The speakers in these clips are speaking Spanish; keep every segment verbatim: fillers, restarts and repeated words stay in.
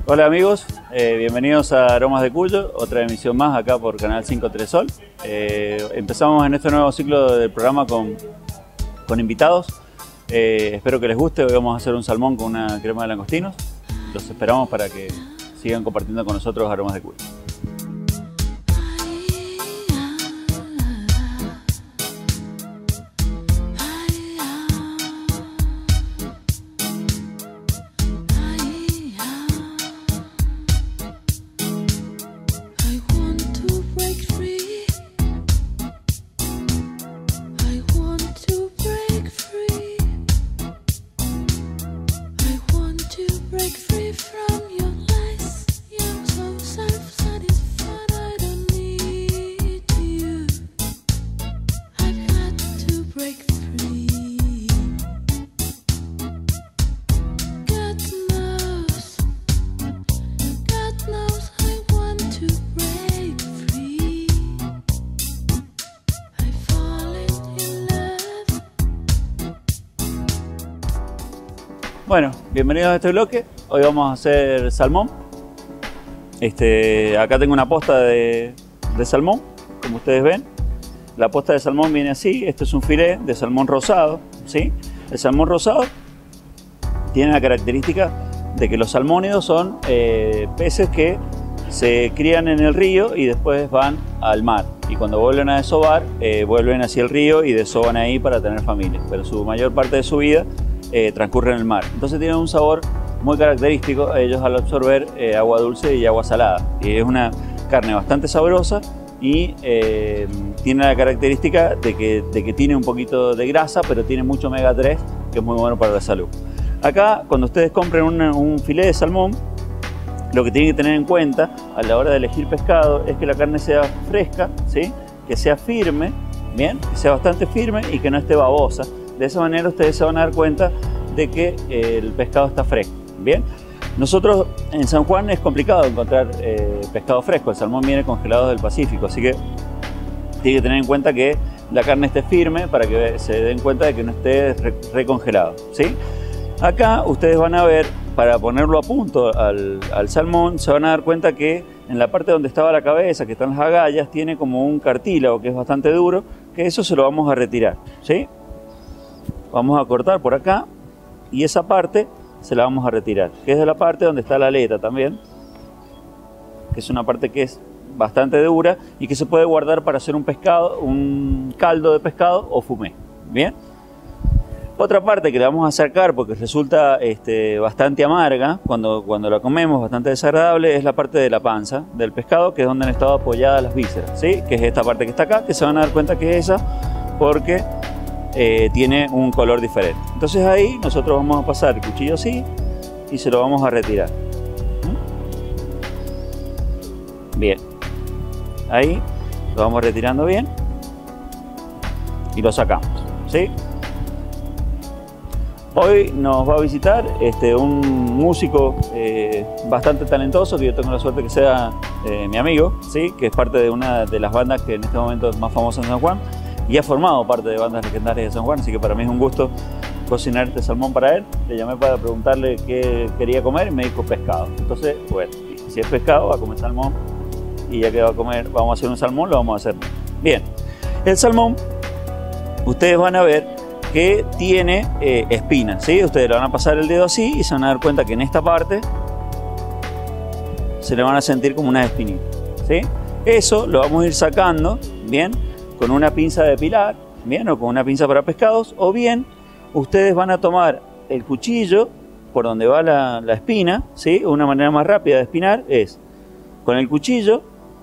Hola amigos, eh, bienvenidos a Aromas de Cuyo, otra emisión más acá por Canal cinco Tres Sol. Eh, empezamos en este nuevo ciclo del programa con, con invitados. Eh, espero que les guste. Hoy vamos a hacer un salmón con una crema de langostinos. Los esperamos para que sigan compartiendo con nosotros Aromas de Cuyo. Bueno, bienvenidos a este bloque. Hoy vamos a hacer salmón. Este, acá tengo una posta de, de salmón, como ustedes ven. La posta de salmón viene así. Este es un filé de salmón rosado, ¿sí? El salmón rosado tiene la característica de que los salmónidos son eh, peces que se crían en el río y después van al mar. Y cuando vuelven a desovar, eh, vuelven hacia el río y desovan ahí para tener familia. Pero su mayor parte de su vida Eh, transcurre en el mar. Entonces tienen un sabor muy característico ellos al absorber eh, agua dulce y agua salada. Y es una carne bastante sabrosa y eh, tiene la característica de que, de que tiene un poquito de grasa, pero tiene mucho omega tres, que es muy bueno para la salud. Acá, cuando ustedes compren un, un filé de salmón, lo que tienen que tener en cuenta a la hora de elegir pescado es que la carne sea fresca, ¿sí? Que sea firme, bien, que sea bastante firme y que no esté babosa. De esa manera ustedes se van a dar cuenta de que eh, el pescado está fresco. Bien, nosotros en San Juan es complicado encontrar eh, pescado fresco. El salmón viene congelado del Pacífico, así que tienen que tener en cuenta que la carne esté firme para que se den cuenta de que no esté re recongelado, ¿sí? Acá ustedes van a ver, para ponerlo a punto al, al salmón, se van a dar cuenta que en la parte donde estaba la cabeza, que están las agallas, tiene como un cartílago que es bastante duro, que eso se lo vamos a retirar, ¿sí? Vamos a cortar por acá y esa parte se la vamos a retirar, que es de la parte donde está la aleta también, que es una parte que es bastante dura y que se puede guardar para hacer un pescado, un caldo de pescado o fumé. Bien. Otra parte que le vamos a sacar porque resulta este, bastante amarga cuando, cuando la comemos, bastante desagradable, es la parte de la panza del pescado, que es donde han estado apoyadas las vísceras, ¿sí? Que es esta parte que está acá, que se van a dar cuenta que es esa porque Eh, tiene un color diferente. Entonces ahí nosotros vamos a pasar el cuchillo así y se lo vamos a retirar. Bien, ahí lo vamos retirando bien y lo sacamos, ¿sí? Hoy nos va a visitar este, un músico eh, bastante talentoso, que yo tengo la suerte que sea eh, mi amigo, ¿sí? Que es parte de una de las bandas que en este momento es más famosa en San Juan y ha formado parte de bandas legendarias de San Juan, así que para mí es un gusto cocinar este salmón para él. Le llamé para preguntarle qué quería comer y me dijo pescado. Entonces, bueno, si es pescado va a comer salmón y ya que va a comer, vamos a hacer un salmón, lo vamos a hacer bien. El salmón, ustedes van a ver que tiene eh, espinas, ¿sí? Ustedes le van a pasar el dedo así y se van a dar cuenta que en esta parte se le van a sentir como unas espinitas, ¿sí? Eso lo vamos a ir sacando, bien, con una pinza de pilar, bien, o con una pinza para pescados, o bien ustedes van a tomar el cuchillo por donde va la, la espina, ¿sí? Una manera más rápida de espinar es con el cuchillo,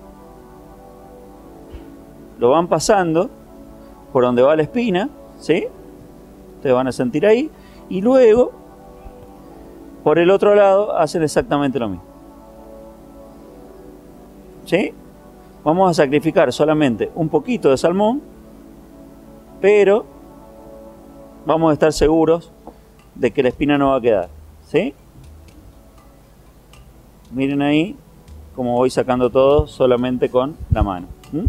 lo van pasando por donde va la espina, ¿sí? Ustedes van a sentir ahí, y luego por el otro lado hacen exactamente lo mismo, ¿sí? Vamos a sacrificar solamente un poquito de salmón, pero vamos a estar seguros de que la espina no va a quedar, ¿sí? Miren ahí cómo voy sacando todo solamente con la mano. ¿Mm?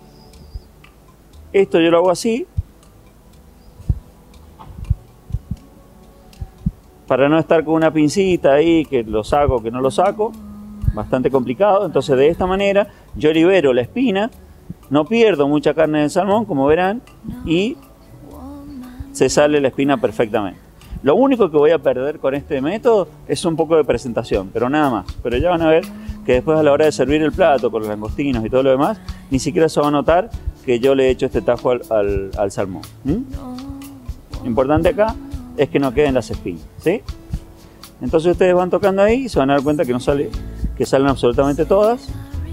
Esto yo lo hago así para no estar con una pincita ahí, que lo saco, que no lo saco, bastante complicado. Entonces de esta manera yo libero la espina, no pierdo mucha carne del salmón, como verán, y se sale la espina perfectamente. Lo único que voy a perder con este método es un poco de presentación, pero nada más. Pero ya van a ver que después a la hora de servir el plato con los langostinos y todo lo demás, ni siquiera se va a notar que yo le he hecho este tajo al, al, al salmón. ¿Mm? Lo importante acá es que no queden las espinas, ¿sí? Entonces ustedes van tocando ahí y se van a dar cuenta que no sale, que salen absolutamente todas.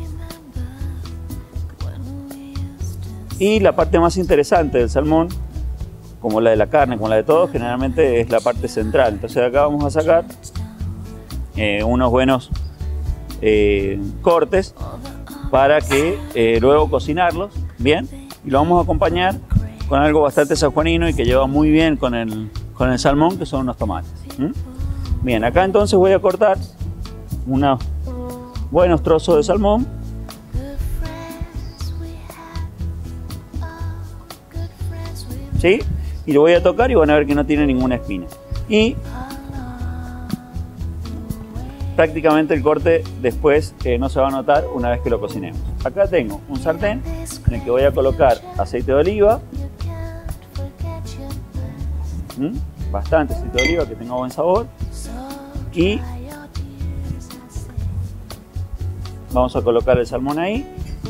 Y la parte más interesante del salmón, como la de la carne, como la de todo, generalmente es la parte central. Entonces de acá vamos a sacar eh, unos buenos eh, cortes para que eh, luego cocinarlos bien, y lo vamos a acompañar con algo bastante sanjuanino y que lleva muy bien con el, con el salmón, que son unos tomates. ¿Mm? Bien, acá entonces voy a cortar unos buenos trozos de salmón. ¿Sí? Y lo voy a tocar y van a ver que no tiene ninguna espina. Y prácticamente el corte después eh, no se va a notar una vez que lo cocinemos. Acá tengo un sartén en el que voy a colocar aceite de oliva. ¿Mm? Bastante aceite de oliva que tenga buen sabor. Y vamos a colocar el salmón ahí.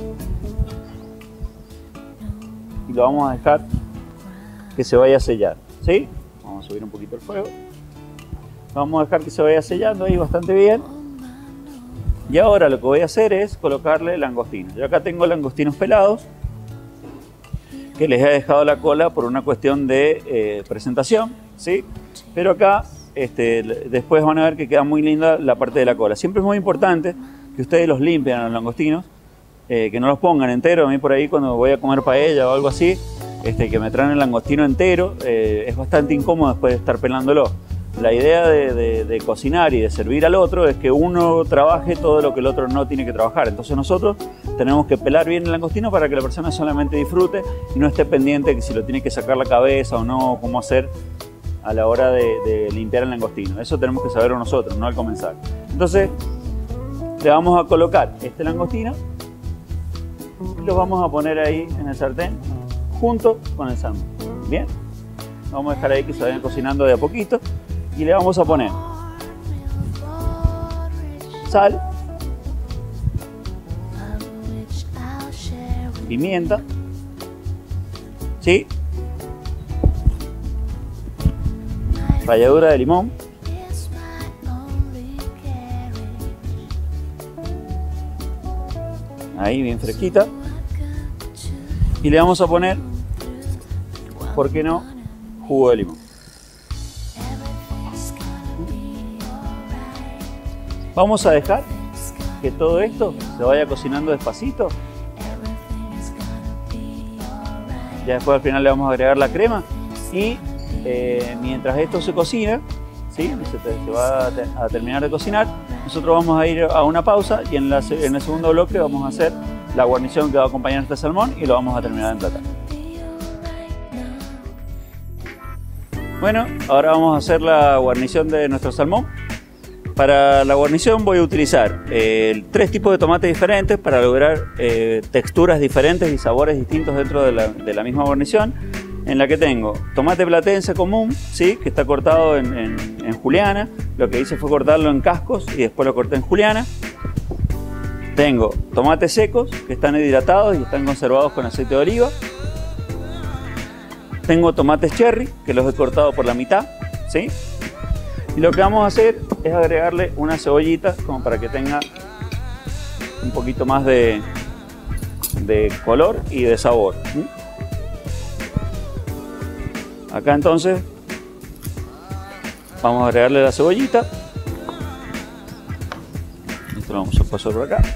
Y lo vamos a dejar que se vaya a sellar, ¿sí? Vamos a subir un poquito el fuego. Vamos a dejar que se vaya sellando ahí bastante bien. Y ahora lo que voy a hacer es colocarle langostinos. Yo acá tengo langostinos pelados, que les he dejado la cola por una cuestión de eh, presentación, ¿sí? Pero acá este, después van a ver que queda muy linda la parte de la cola. Siempre es muy importante que ustedes los limpien a los langostinos, eh, que no los pongan enteros. A mí por ahí cuando voy a comer paella o algo así, Este, que me traen el langostino entero, eh, es bastante incómodo después de estar pelándolo. La idea de, de, de cocinar y de servir al otro es que uno trabaje todo lo que el otro no tiene que trabajar. Entonces nosotros tenemos que pelar bien el langostino para que la persona solamente disfrute y no esté pendiente que si lo tiene que sacar la cabeza o no, cómo hacer a la hora de, de limpiar el langostino. Eso tenemos que saberlo nosotros, no al comenzar. Entonces le vamos a colocar este langostino y lo vamos a poner ahí en el sartén junto con el salmón. Bien, vamos a dejar ahí que se vayan cocinando de a poquito y le vamos a poner sal, pimienta, ¿sí? Ralladura de limón, ahí bien fresquita, y le vamos a poner, ¿por qué no?, jugo de limón. Vamos a dejar que todo esto se vaya cocinando despacito. Ya después al final le vamos a agregar la crema y eh, mientras esto se cocina, ¿sí?, se, te, se va a, te, a terminar de cocinar, nosotros vamos a ir a una pausa y en, la, en el segundo bloque vamos a hacer la guarnición que va a acompañar este salmón y lo vamos a terminar de emplatar. Bueno, ahora vamos a hacer la guarnición de nuestro salmón. Para la guarnición voy a utilizar eh, tres tipos de tomates diferentes para lograr eh, texturas diferentes y sabores distintos dentro de la, de la misma guarnición, en la que tengo tomate platense común, ¿sí?, que está cortado en, en, en juliana. Lo que hice fue cortarlo en cascos y después lo corté en juliana. Tengo tomates secos que están hidratados y están conservados con aceite de oliva. Tengo tomates cherry que los he cortado por la mitad, ¿sí? Y lo que vamos a hacer es agregarle una cebollita como para que tenga un poquito más de, de color y de sabor. Acá entonces vamos a agregarle la cebollita. Esto lo vamos a pasar por acá.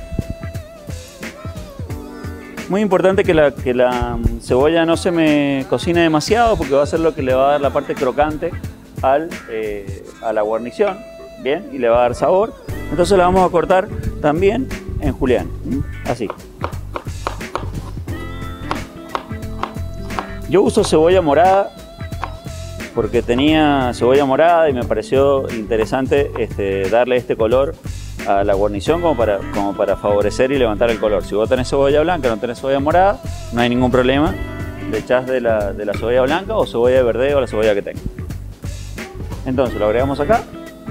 Muy importante que la, que la cebolla no se me cocine demasiado porque va a ser lo que le va a dar la parte crocante al, eh, a la guarnición, bien, y le va a dar sabor. Entonces la vamos a cortar también en juliana, así. Yo uso cebolla morada porque tenía cebolla morada y me pareció interesante este, darle este color a la guarnición como para, como para favorecer y levantar el color. Si vos tenés cebolla blanca, no tenés cebolla morada, no hay ningún problema. Le echás de la, de la cebolla blanca o cebolla de verdeo o la cebolla que tenga. Entonces lo agregamos acá.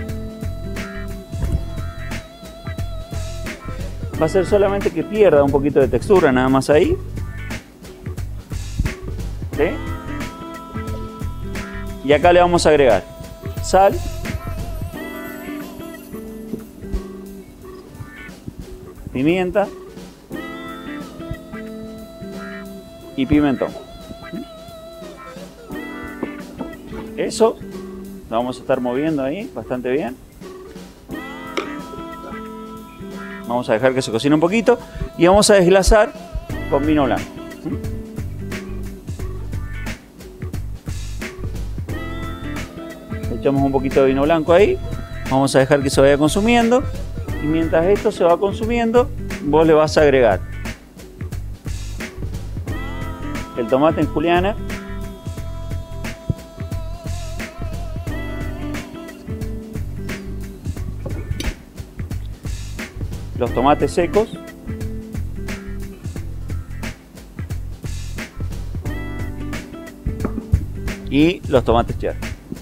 Va a ser solamente que pierda un poquito de textura nada más ahí. ¿Sí? Y acá le vamos a agregar sal, pimienta y pimentón. Eso lo vamos a estar moviendo ahí bastante bien. Vamos a dejar que se cocine un poquito y vamos a desglasar con vino blanco. Echamos un poquito de vino blanco ahí, vamos a dejar que se vaya consumiendo y mientras esto se va consumiendo, vos le vas a agregar el tomate en juliana, los tomates secos, y los tomates cherry.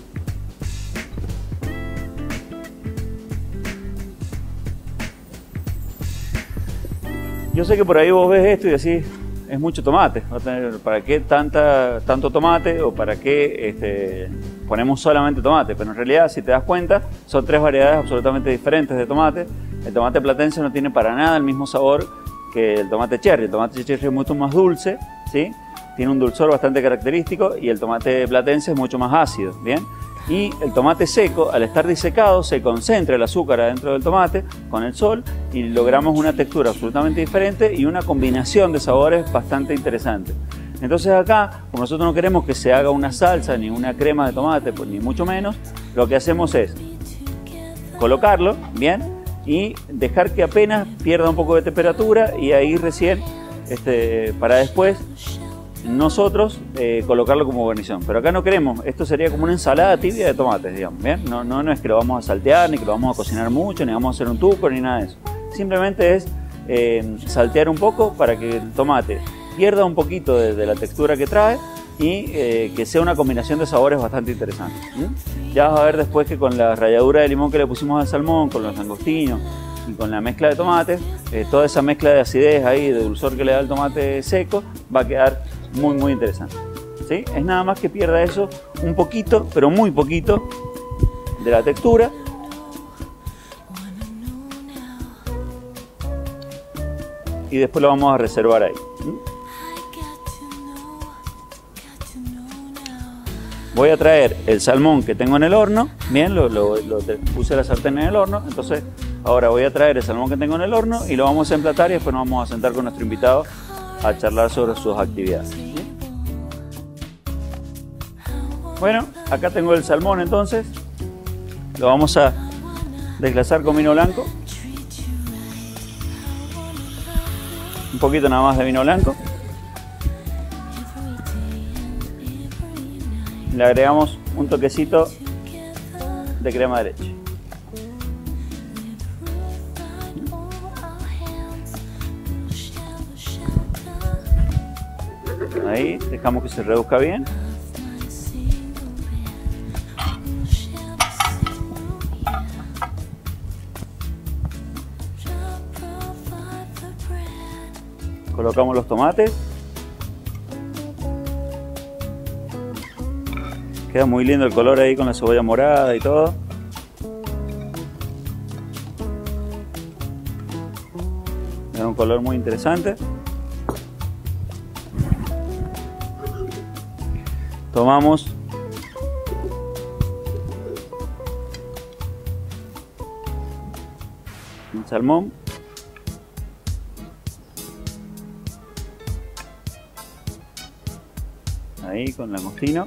Yo sé que por ahí vos ves esto y decís, es mucho tomate, va a tener, ¿para qué tanta, tanto tomate o para qué este, ponemos solamente tomate? Pero en realidad, si te das cuenta, son tres variedades absolutamente diferentes de tomate. El tomate platense no tiene para nada el mismo sabor que el tomate cherry. El tomate cherry es mucho más dulce, ¿sí? Tiene un dulzor bastante característico y el tomate platense es mucho más ácido, ¿bien? Y el tomate seco, al estar disecado, se concentra el azúcar adentro del tomate con el sol y logramos una textura absolutamente diferente y una combinación de sabores bastante interesante. Entonces acá, como nosotros no queremos que se haga una salsa ni una crema de tomate, pues, ni mucho menos, lo que hacemos es colocarlo, ¿bien? Y dejar que apenas pierda un poco de temperatura y ahí recién, este, para después, nosotros eh, colocarlo como guarnición. Pero acá no queremos, esto sería como una ensalada tibia de tomates, digamos, ¿bien? No, no, no es que lo vamos a saltear, ni que lo vamos a cocinar mucho, ni vamos a hacer un tuco, ni nada de eso. Simplemente es eh, saltear un poco para que el tomate pierda un poquito de, de la textura que trae y eh, que sea una combinación de sabores bastante interesante. ¿Mm? Ya vas a ver después que con la ralladura de limón que le pusimos al salmón, con los langostinos y con la mezcla de tomates, eh, toda esa mezcla de acidez ahí, de dulzor que le da el tomate seco, va a quedar muy muy interesante. ¿Sí? Es nada más que pierda eso un poquito, pero muy poquito, de la textura. Y después lo vamos a reservar ahí. Voy a traer el salmón que tengo en el horno. Bien, lo, lo, lo puse la sartén en el horno. Entonces ahora voy a traer el salmón que tengo en el horno y lo vamos a emplatar y después nos vamos a sentar con nuestro invitado a charlar sobre sus actividades. Bueno, acá tengo el salmón entonces. Lo vamos a desglasar con vino blanco. Un poquito nada más de vino blanco. Le agregamos un toquecito de crema de leche. Ahí, dejamos que se reduzca bien. Colocamos los tomates. Queda muy lindo el color ahí con la cebolla morada y todo. Da un color muy interesante. Tomamos el salmón. Ahí con langostino.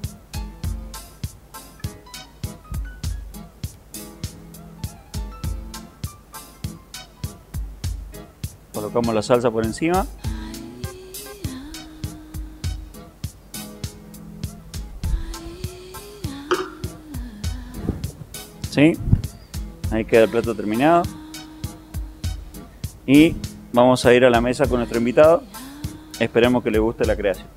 Colocamos la salsa por encima. ¿sí? Ahí queda el plato terminado. Y vamos a ir a la mesa con nuestro invitado. Esperemos que le guste la creación.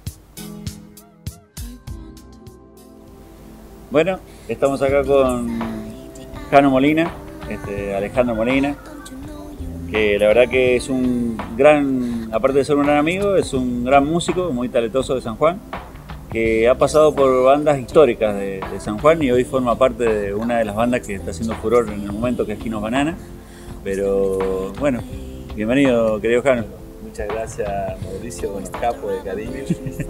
Bueno, estamos acá con Jano Molina, este, Alejandro Molina, que la verdad que es un gran, aparte de ser un gran amigo, es un gran músico, muy talentoso de San Juan, que ha pasado por bandas históricas de, de San Juan y hoy forma parte de una de las bandas que está haciendo furor en el momento, que es Quinos Banana. Pero bueno, bienvenido, querido Jano. Muchas gracias, Mauricio, bueno, capo de cariño.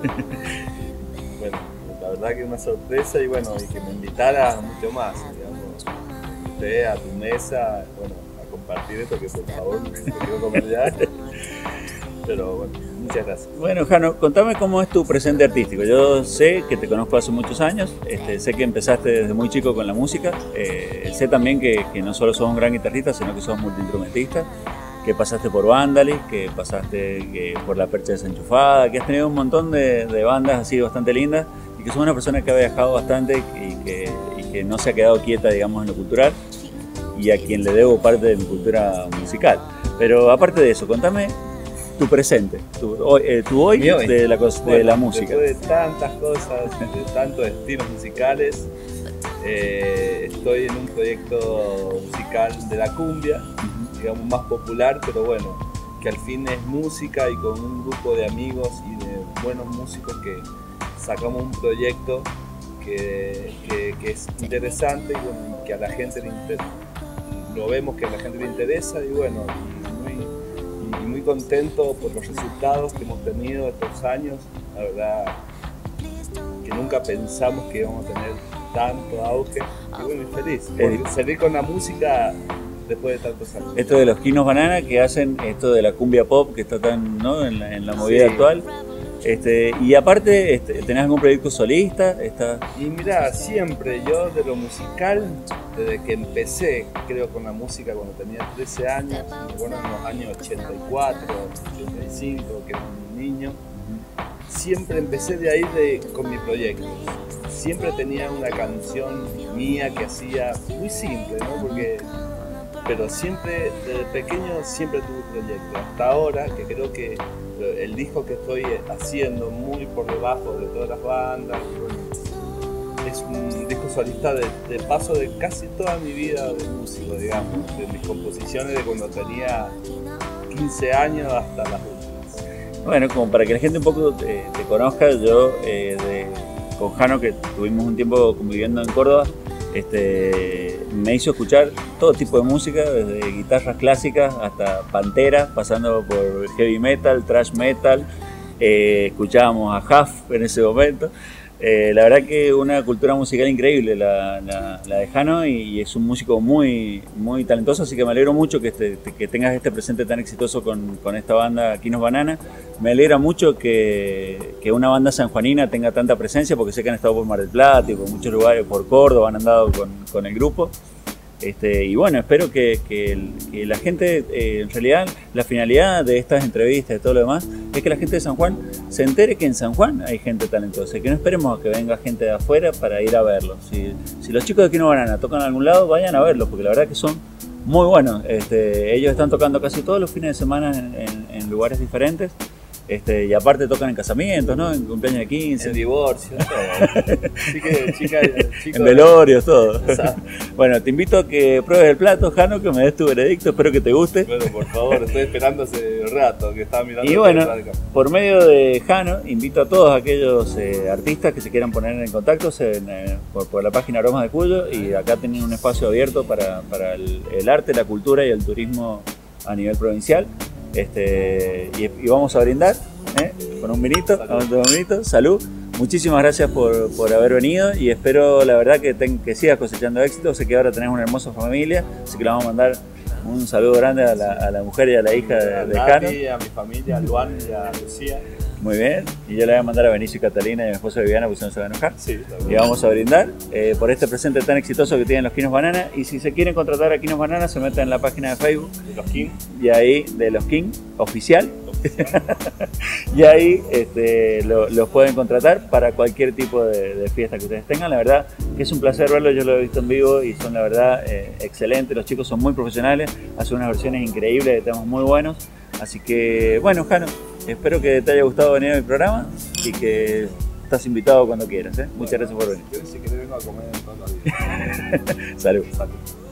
Bueno, la verdad que es una sorpresa y bueno, y que me invitara mucho más, digamos, usted a tu mesa, bueno, a compartir esto, que por favor me quiero comer ya. Pero bueno, muchas gracias. Bueno, Jano, contame cómo es tu presente artístico. Yo sé que te conozco hace muchos años, este, sé que empezaste desde muy chico con la música, eh, sé también que, que no solo sos un gran guitarrista, sino que sos multiinstrumentista, que pasaste por Vandalis, que pasaste que por La Percha Desenchufada, que has tenido un montón de, de bandas así bastante lindas y que sos una persona que ha viajado bastante y que, y que no se ha quedado quieta, digamos, en lo cultural, y a quien le debo parte de mi cultura musical. Pero aparte de eso, contame tu presente, tu hoy, eh, tu hoy, hoy de la, de bueno, la música. Después de tantas cosas, de tantos estilos musicales, eh, estoy en un proyecto musical de la cumbia, digamos más popular, pero bueno, que al fin es música y con un grupo de amigos y de buenos músicos que sacamos un proyecto que, que, que es interesante y bueno, que a la gente le interesa, lo vemos que a la gente le interesa y bueno, y muy, y muy contento por los resultados que hemos tenido estos años, la verdad que nunca pensamos que íbamos a tener tanto auge y bueno, y feliz, por salir con la música después de tantos años. Esto de los Quinos Banana que hacen esto de la cumbia pop que está tan, ¿no?, en la, en la movida sí. actual. Este, y aparte, este, ¿tenés algún proyecto solista? ¿Está... Y mira, siempre yo de lo musical, desde que empecé, creo, con la música cuando tenía trece años, bueno, en los años ochenta y cuatro, ochenta y cinco, que era un niño, siempre empecé de ahí de, con mi proyecto. Siempre tenía una canción mía que hacía muy simple, ¿no? Porque pero siempre, desde pequeño, siempre tuve un proyecto. Hasta ahora, que creo que el disco que estoy haciendo, muy por debajo de todas las bandas, es un disco solista de, de paso de casi toda mi vida de músico, digamos, de mis composiciones de cuando tenía quince años hasta las últimas. Bueno, como para que la gente un poco te, te conozca, yo eh, de, con Jano, que tuvimos un tiempo conviviendo en Córdoba, Este, me hizo escuchar todo tipo de música, desde guitarras clásicas hasta Pantera, pasando por heavy metal, thrash metal, eh, escuchábamos a Huff en ese momento. Eh, la verdad que una cultura musical increíble la, la, la de Jano y, y es un músico muy, muy talentoso, así que me alegro mucho que, este, que tengas este presente tan exitoso con, con esta banda Quinos Banana. Me alegra mucho que, que una banda sanjuanina tenga tanta presencia, porque sé que han estado por Mar del Plata y por muchos lugares, por Córdoba, han andado con, con el grupo. Este, y bueno, espero que, que, el, que la gente, eh, en realidad la finalidad de estas entrevistas y todo lo demás es que la gente de San Juan se entere que en San Juan hay gente talentosa y que no esperemos a que venga gente de afuera para ir a verlos. Si, si los chicos de Quinos Banana tocan en algún lado, vayan a verlos, porque la verdad que son muy buenos. Este, ellos están tocando casi todos los fines de semana en, en, en lugares diferentes. Este, y aparte tocan en casamientos, ¿no? En cumpleaños de quince. En divorcios, todo. Chica, chica, chico, en velorios, todo. Bueno, te invito a que pruebes el plato, Jano, que me des tu veredicto, espero que te guste. Bueno, por favor, estoy esperando hace rato que estaba mirando. Y bueno, por medio de Jano, invito a todos aquellos eh, artistas que se quieran poner en contacto en, eh, por, por la página Aromas de Cuyo, y acá tienen un espacio abierto para, para el, el arte, la cultura y el turismo a nivel provincial. Este, y, y vamos a brindar ¿eh? con un vinito, salud. Un vinito, salud. Muchísimas gracias por, por haber venido y espero la verdad que, ten, que sigas cosechando éxito. Sé que ahora tenés una hermosa familia, así que le vamos a mandar un saludo grande a la, a la mujer y a la hija de, de Jano. A mi familia, a Luan y a Lucía. Muy bien, y yo le voy a mandar a Benicio y Catalina y a mi esposa Viviana, porque si no se va a enojar. Sí, y vamos a brindar eh, por este presente tan exitoso que tienen los Quinos Banana. Y si se quieren contratar a Quinos Banana, se meten en la página de Facebook de los King. Y ahí de los King oficial. Y ahí este, lo, los pueden contratar para cualquier tipo de, de fiesta que ustedes tengan. La verdad que es un placer verlo, yo lo he visto en vivo y son la verdad eh, excelentes. Los chicos son muy profesionales, hacen unas versiones increíbles de temas muy buenos. Así que bueno, Jano, espero que te haya gustado venir a mi programa y que estás invitado cuando quieras. ¿eh? Muchas gracias por venir. Si querés vengo a comer todos los días. Salud. Salud.